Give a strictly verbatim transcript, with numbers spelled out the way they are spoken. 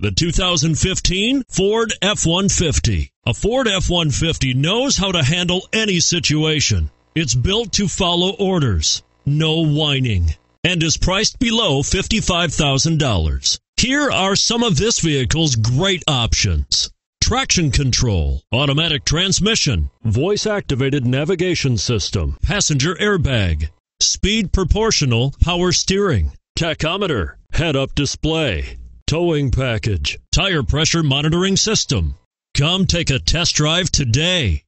The two thousand fifteen Ford F one fifty. A Ford F one fifty knows how to handle any situation. It's built to follow orders, no whining, and is priced below fifty-five thousand dollars. Here are some of this vehicle's great options: traction control, automatic transmission, voice-activated navigation system, passenger airbag, speed proportional power steering, tachometer, head-up display, towing package, tire pressure monitoring system. Come take a test drive today.